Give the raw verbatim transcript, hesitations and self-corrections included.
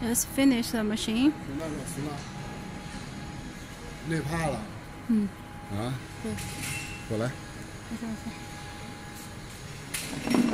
Let's finish the machine. 那个行了，累怕了。 嗯。 啊？ 对。 过来。 没事没事。